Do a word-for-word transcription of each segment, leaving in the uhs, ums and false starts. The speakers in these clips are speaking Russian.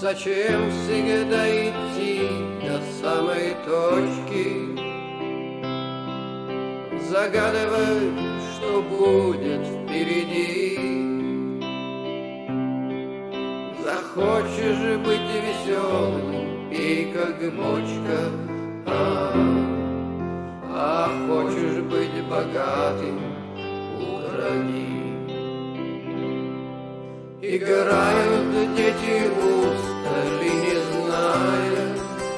Зачем всегда идти до самой точки, загадывать, что будет впереди? Захочешь быть веселым, пей как бочка, а, а хочешь быть богатым, укради. Играют дети устали, не зная,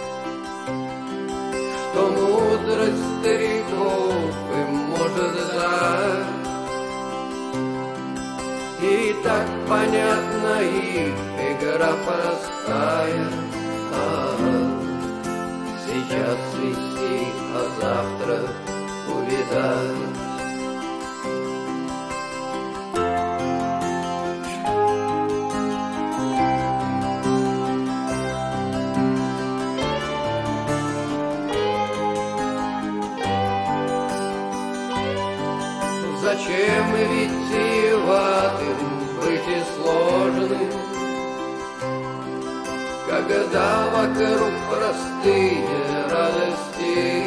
что мудрость стариков им может дать. И так понятна их игра простая, а, сейчас свисти, а завтра увидать. Зачем витиеватым быть и сложным, когда вокруг простые радости?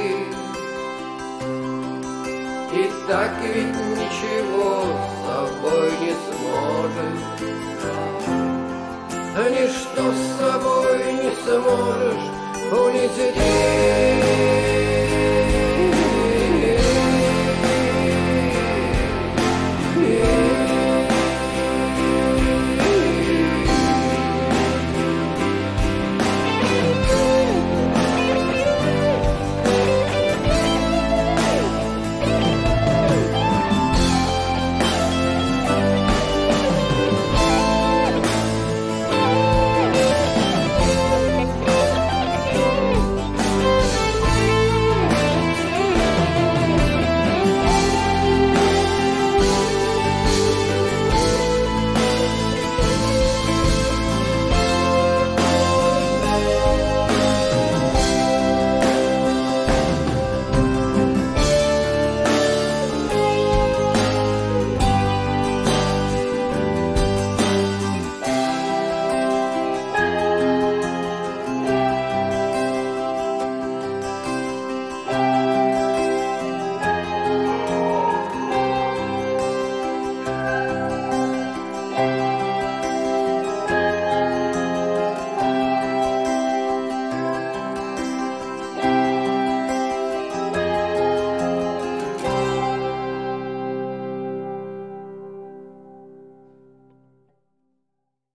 И так ведь ничего с собой не сможешь, а ничто с собой не сможешь унести.